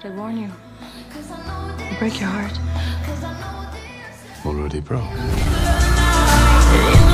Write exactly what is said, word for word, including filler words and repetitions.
But I warn you, I'll break your heart. Already broke.